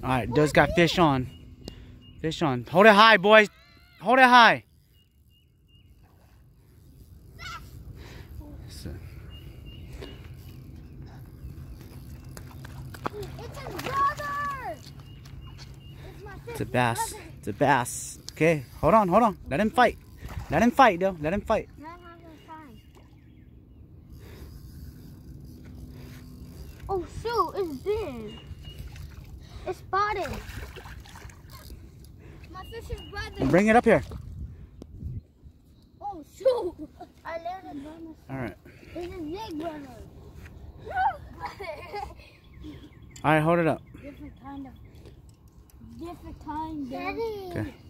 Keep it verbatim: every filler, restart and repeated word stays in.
All right, Doe's got fish on. Fish on. Hold it high, boys. Hold it high. It's his brother. It's my It's a bass. Brother. It's a bass. Okay, hold on, hold on. Let him fight. Let him fight, Doe. Let him fight. Oh shoot, it's big. It's spotted. My fish's brother. Bring it up here. Oh shoot. I landed on this. All right. It's his big brother. All right, hold it up. Different kind of. Different kind of. Daddy. Okay.